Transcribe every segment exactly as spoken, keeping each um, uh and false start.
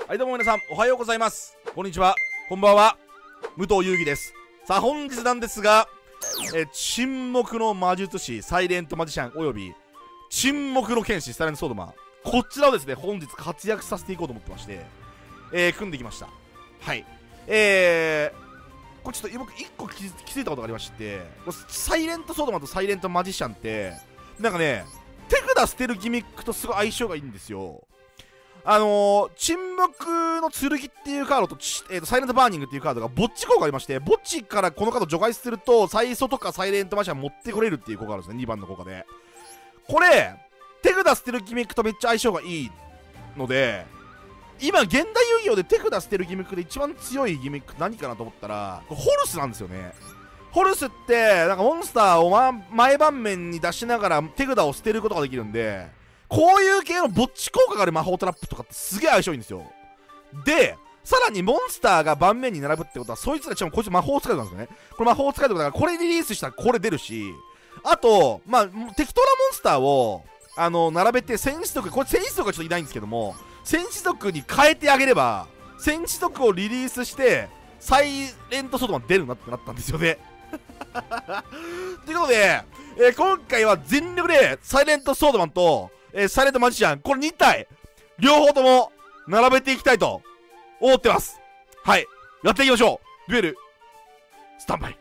はいどうも皆さんおはようございます。こんにちは、こんばんは。武藤遊戯です。さあ本日なんですが、え沈黙の魔術師サイレントマジシャンおよび沈黙の剣士サイレントソードマン、こちらをですね本日活躍させていこうと思ってまして、えー、組んできました。はい、えー、これちょっと僕いっこ気づいたことがありまして、サイレントソードマンとサイレントマジシャンってなんかね手札捨てるギミックとすごい相性がいいんですよ。あのー、沈黙の剣っていうカードと、えー、とサイレントバーニングっていうカードが墓地効果がありまして、墓地からこのカード除外すると最初とかサイレントマジシャン持ってこれるっていう効果があるんですね。にばんの効果でこれ手札捨てるギミックとめっちゃ相性がいいので、今現代遊戯王で手札捨てるギミックで一番強いギミック何かなと思ったらホルスなんですよね。ホルスってなんかモンスターを、ま、前盤面に出しながら手札を捨てることができるんで、こういう系の墓地効果がある魔法トラップとかってすげえ相性いいんですよ。でさらにモンスターが盤面に並ぶってことはそいつらしかもこいつ魔法使いなんですよね。これ魔法使いってことだからこれリリースしたらこれ出るし、あとまあ適当なモンスターをあの並べて戦士族、これ戦士族はちょっといないんですけども戦士族に変えてあげれば戦士族をリリースしてサイレントソードマン出るなってなったんですよね。ということで、えー、今回は全力でサイレントソードマンと、えー、サイレントマジシャンこれにたい両方とも並べていきたいと思ってます。はい、やっていきましょう。デュエルスタンバイ。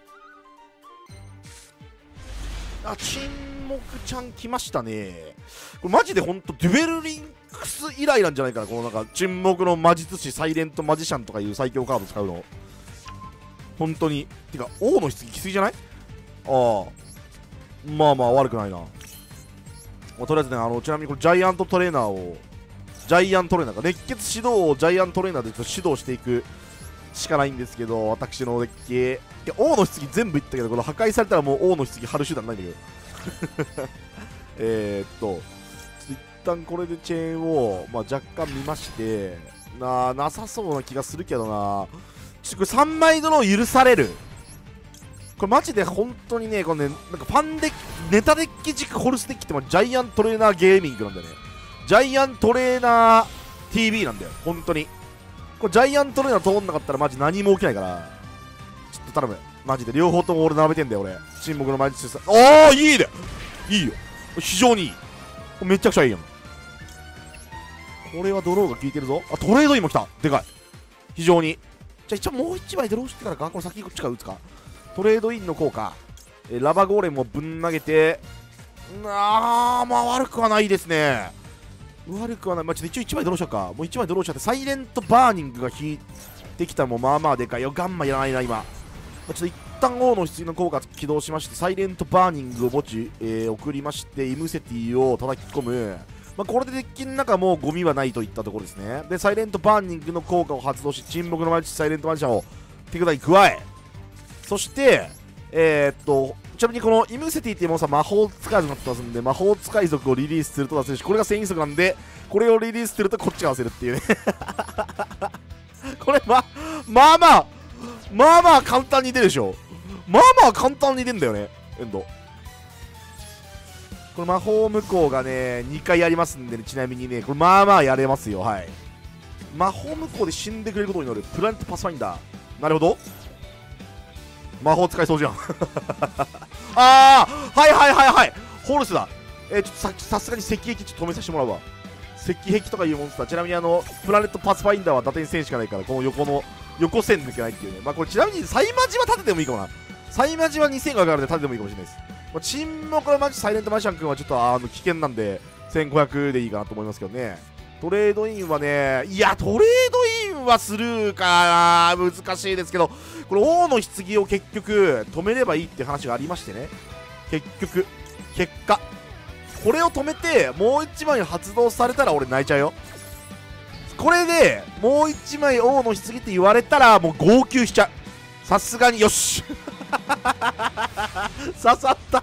あ、沈黙ちゃん来ましたね。これマジでほんとデュエルリンクス以来なんじゃないかな、このなんか沈黙の魔術師サイレントマジシャンとかいう最強カード使うの本当に。てか王の棺きすぎじゃない？ああ、まあまあ悪くないな。まあ、とりあえずね、あのちなみにこれジャイアントトレーナーをジャイアントトレーナーか熱血指導をジャイアントトレーナーでちょっと指導していくしかないんですけど、私のデッキいや王の棺全部いったけど、この破壊されたらもう王の棺張る手段ないんだけどえっと一旦これでチェーンを、まあ、若干見ましてななさそうな気がするけどな。ちょっとこれさんまいドロー許される。これマジで本当にね、このね、なんかファンデッキ、ネタデッキ軸ホルスデッキってジャイアントレーナーゲーミングなんだよね。ジャイアントレーナー ティービー なんだよ、本当に。これジャイアントレーナー通んなかったらマジ何も起きないから、ちょっと頼む。マジで両方とも俺並べてんだよ、俺。沈黙の魔術師さん。おー、いいね。いいよ。非常にいい。めちゃくちゃいいやん。これはドローが効いてるぞ。あ、トレードインも来た。でかい。非常に。じゃあ一応もう一枚ドローしてからか。これ先こっちから打つか。トレードインの効果、えラバゴーレムをぶん投げて、あー、まあ悪くはないですね。悪くはない。まあ、ちょっと一応いちまいドローしようか。もういちまいドローしちゃって、サイレントバーニングが引いてきたのもまあまあでかいよ。ガンマいらないな、今。まあ、ちょっと一旦王の棺の効果起動しまして、サイレントバーニングを墓地、えー、送りまして、イムセティを叩き込む。まあ、これでデッキの中もうゴミはないといったところですね。で、サイレントバーニングの効果を発動し、沈黙のマジサイレントマジシャンを手札に加え、そして、えー、っと、ちなみにこのイムセティっていうものさ、魔法使い族になってますんで、魔法使い族をリリースすると出せるし、これが戦士族なんで、これをリリースするとこっちが出せるっていうね。これ、ま、まあまあ、まあまあ簡単に出るでしょ。まあまあ簡単に出るんだよね、エンド。これ魔法無効がね、にかいありますんでね、ちなみにね、これまあまあやれますよ、はい。魔法無効で死んでくれることになる、プラネットパスファインダー。なるほど。魔法使いそうじゃん。あー、はいはいはいはい、ホルスだ。えー、ちょっとささすがに石壁ちょっと止めさせてもらうわ。石壁とかいうモンスター、ちなみにあのプラネットパスファインダーは打点線しかないから、この横の横線抜けないっていうね。まあこれちなみにサイマジは立ててもいいかもな。サイマジはにせんがかかるんで立ててもいいかもしれないです。まあ、沈黙のマジサイレントマジシャン君はちょっとあの危険なんでせんごひゃくでいいかなと思いますけどね。トレードインはね、いやトレードインはスルーかな、難しいですけど、これ王の棺を結局止めればいいって話がありましてね。結局結果これを止めてもういちまい発動されたら俺泣いちゃうよ。これでもういちまい王の棺って言われたらもう号泣しちゃう。さすがによし刺さった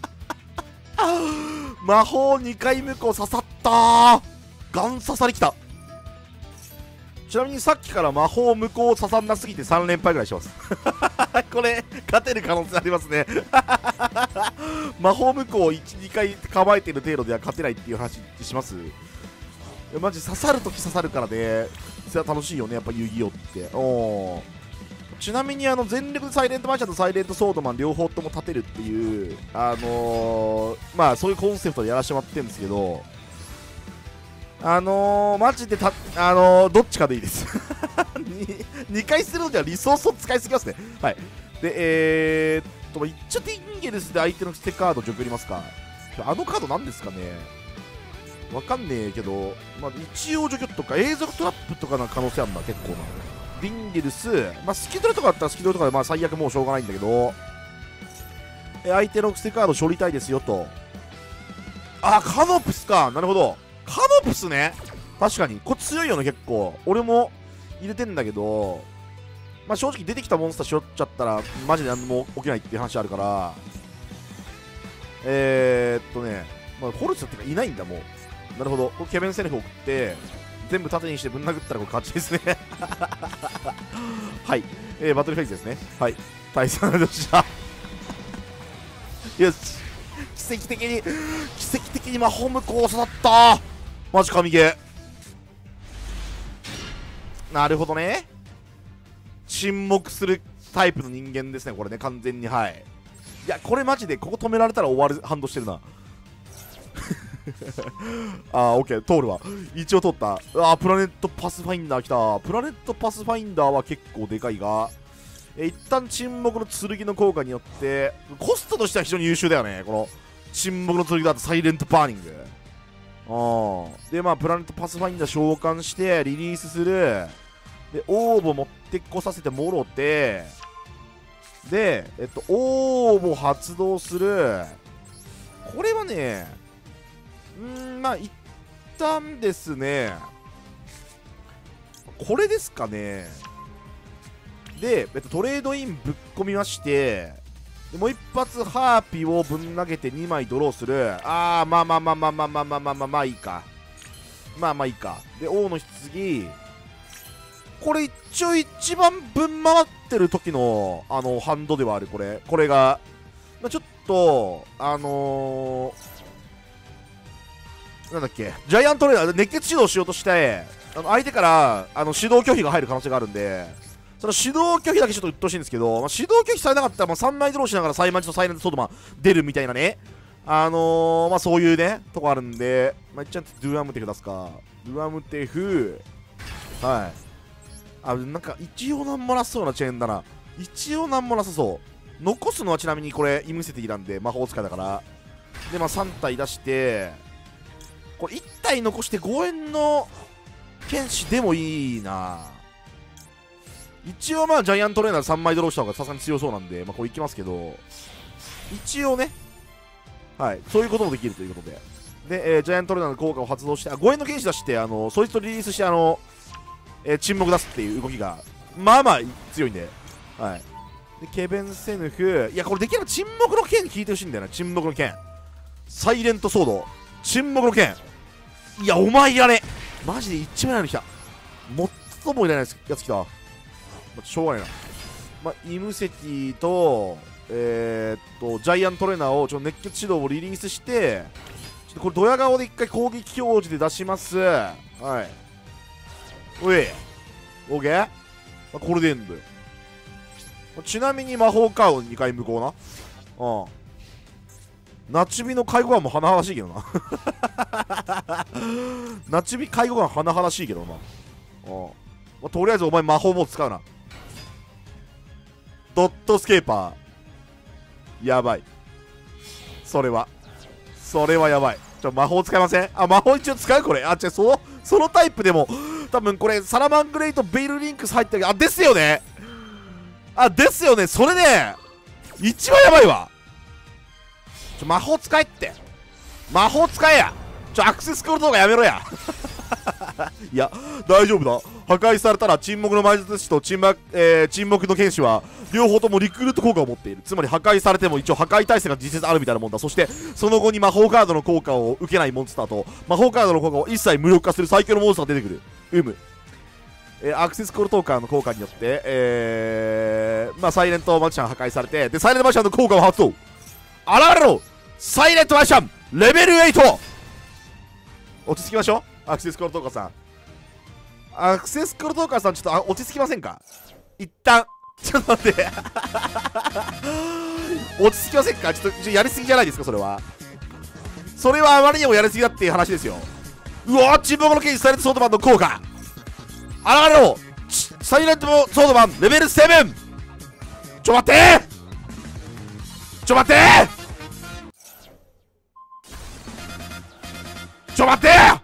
魔法にかい無効刺さったー。ガン刺さりきた。ちなみにさっきから魔法無効刺さんなすぎてさん連敗ぐらいしますこれ勝てる可能性ありますね魔法無効いち、にかい構えてる程度では勝てないっていう話します。いマジ刺さるとき刺さるからね、それは楽しいよね、やっぱ遊戯王って。おー、ちなみにあの全力でサイレントマジシャンとサイレントソードマン両方とも立てるっていう、あのー、まあそういうコンセプトでやらせてもらってるんですけど、あのー、マジでた、あのー、どっちかでいいですにかいするのではリソースを使いすぎますね。はい。で、えー、っと、言っちゃってインゲルスで相手の捨てカード除去りますか。あのカードなんですかね、わかんねえけど、まあ、一応除去とか永続トラップとかの可能性あるんだ、結構な。ディンゲルス、まあ、スキドレとかだったらスキドレとかでまあ最悪もうしょうがないんだけど、え相手の捨てカード処理たいですよと。あ、カノプスか、なるほど。カノプスね、確かにこれ強いよね、結構。俺も入れてんだけど、まあ正直出てきたモンスターしょっちゃったらマジで何も起きないっていう話あるから、えー、っとね、まあ、フォルツってかいないんだもう。なるほど。これケベンセルフ送って全部縦にしてぶん殴ったらこれ勝ちですねはい、えー、バトルフェイスですね。はい、対戦でしたよし、奇跡的に奇跡的に魔法無効育ったマジ神ゲー。なるほどね、沈黙するタイプの人間ですね、これね、完全に。はい、いや、これマジでここ止められたら終わるハンドしてるなあー、オッケー、通るわ。一応通った。あー、プラネットパスファインダー来た。プラネットパスファインダーは結構でかいが、えー、一旦沈黙の剣の効果によってコストとしては非常に優秀だよね、この沈黙の剣だとサイレントパーニング。あーで、まあプラネットパスファインダー召喚してリリースする。で、オーブ持ってこさせてもろて、で、えっと、オーブ発動する。これはね、うーん、まあ一旦ですね、これですかね。で、えっと、トレードインぶっ込みまして、でもう一発ハーピーをぶん投げてにまいドローする。あー、まあまあまあまあまあまあまあまあまあまあいいか。まあまあいいか。で、王の棺。これ一応一番ぶん回ってる時のあのハンドではある。これこれが、まあ、ちょっとあのー、なんだっけ、ジャイアントレーダー熱血指導しようとしてあの相手からあの指導拒否が入る可能性があるんで、その指導拒否だけちょっとうっとうしいんですけど、まあ、指導拒否されなかったらまあさんまいドローしながらサイマジとサイレントソードマン出るみたいなね、あのー、まあそういうねとこあるんで、まあ、いっちゃんドゥアムテフ出すか。ドゥアムテフ、はい、あ、なんか一応なんもなさそうなチェーンだな。一応なんもなさそう。残すのはちなみにこれイムセティなんで魔法使いだから。で、まあさん体出して、これいち体残してごえんの剣士でもいいな。一応まあジャイアントレーナーさんまいドローした方がさすがに強そうなんで、まあこれいきますけど、一応ね、はい、そういうこともできるということで。で、えー、ジャイアントレーナーの効果を発動して、あ、ごえんの剣士出して、あの、そいつとリリースして、あの、えー、沈黙出すっていう動きがまあまあ強いんで、はい。で、ケベンセヌフ、いや、これできれば沈黙の剣聞いてほしいんだよな。沈黙の剣、サイレントソード、沈黙の剣。いや、お前いらねえ、マジで一番いらないの来た。最もいらないやつ来た。まあ、しょうがないな。まあ、イムセティとえー、っとジャイアントレーナーをちょっと熱血指導をリリースして、ちょっとこれドヤ顔で一回攻撃表示で出します。はい、おい、オーケー、まあ、これでエンドよ。ちなみに魔法カードにかい無効な。うん。ナチビの介護官も甚だしいけどなナチビ介護官甚だしいけどな。うん。まあ、とりあえずお前魔法も使うな。ドットスケーパー。やばい。それは。それはやばい。ちょ、魔法使いません？あ、魔法一応使うこれ。あ、違う、その、そのタイプでも、多分これ、サラマングレイト、ベイルリンクス入ってる。あ、ですよね。あ、ですよね。それね、一番やばいわ。ちょ、魔法使えって。魔法使えや。ちょ、アクセスコールとかやめろや。いや、大丈夫だ。破壊されたら沈黙の魔術師と沈黙、えー、沈黙の剣士は両方ともリクルート効果を持っている。つまり破壊されても一応破壊耐性が実質あるみたいなもんだ。そしてその後に魔法カードの効果を受けないモンスターと魔法カードの効果を一切無力化する最強のモンスターが出てくる。うむ、えー、アクセスコールトーカーの効果によって、えー、まあサイレントマジシャン破壊されて、でサイレントマジシャンの効果を発動。現れろサイレントマジシャンレベルエイト。落ち着きましょう。 アクセスコロトーカーさん。アクセスコロトーカーさん、ちょっとあ落ち着きませんか？一旦。ちょっと待って。落ち着きませんか？ちょっと、ちょっとやりすぎじゃないですか、それは。それはあまりにもやりすぎだっていう話ですよ。うわー、沈黙の刑事サイレントソードマンの効果。現れろサイレントソードマンレベルセブン。ちょ待ってちょ待ってちょ待って